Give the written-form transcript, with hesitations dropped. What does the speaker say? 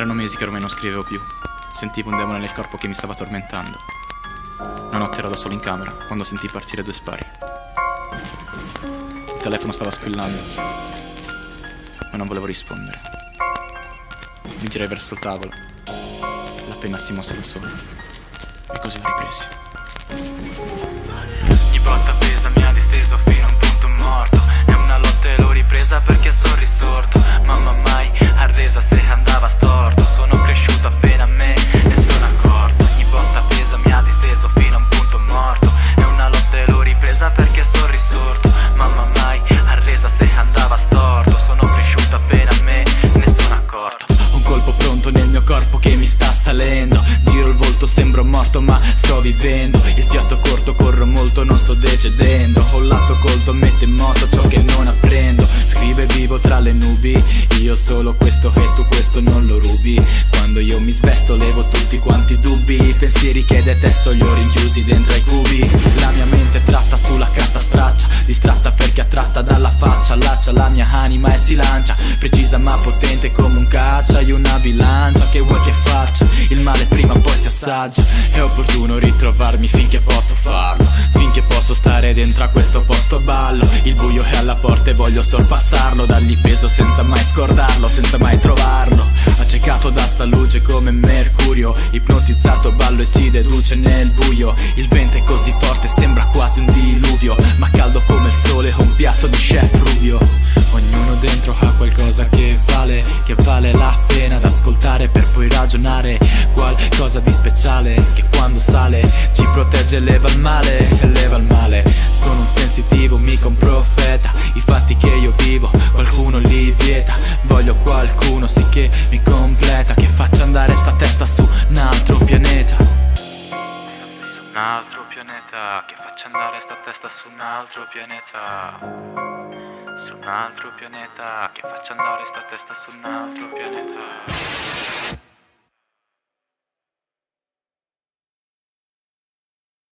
Erano mesi che ormai non scrivevo più. Sentivo un demone nel corpo che mi stava tormentando. Una notte ero da solo in camera quando sentii partire 2 spari. Il telefono stava squillando, ma non volevo rispondere. Mi girai verso il tavolo. La penna si mosse da sola. E così la ripresi. Ogni botta pesa mi ha disteso fino a un punto morto. È una lotta e l'ho ripresa perché sono risorto. Mamma mai arresa se andava storto. Sono cresciuto appena a me ne sono accorto. Ogni botta pesa mi ha disteso fino a un punto morto. È una lotta e l'ho ripresa perché sono risorto. Mamma mai arresa se andava storto. Sono cresciuto appena a me ne sono accorto. Un colpo pronto nel mio corpo che mi sta salendo. Giro il volto, sembro morto ma sto vivendo. Il fiato corto, corro molto, non sto decedendo. Ho il lato colto, mette in moto ciò che non apprendo. Scrive vivo tra le nubi. Io solo questo e tu questo non lo rubi. Quando io mi svesto levo tutti quanti dubbi. I pensieri che detesto li ho rinchiusi dentro ai cubi. La mia mente tratta sulla carta straccia, distratta perché attratta dalla faccia. Allaccia la mia anima e si lancia, precisa ma potente come un caccia. Io una bilancia, che vuoi che faccia? Il male prima o poi si assaggia. È opportuno ritrovarmi finché posso farlo, finché posso stare dentro a questo posto ballo. Il buio è alla porta e voglio sorpassarlo. Dargli peso senza mai scordarlo, senza mai trovarlo. Accecato da sta luce come Mercurio, ipnotizzato ballo e si deduce nel buio. Il vento è così forte sembra quasi un diluvio, ma caldo come il sole, un piatto di chef Rubio. Ognuno dentro ha qualcosa che vale la pena d'ascoltare per poi ragionare. Qualcosa di speciale che quando sale ci protegge e leva il male, e leva il male. Sono un sensitivo, mica un profeta. I fatti che io vivo qualcuno li vieta. Voglio qualcuno sì che mi completa, che faccia andare sta testa su un altro pianeta. Su un altro pianeta, che faccia andare sta testa su un altro pianeta. Su un altro pianeta, che faccia andare sta testa su un altro pianeta.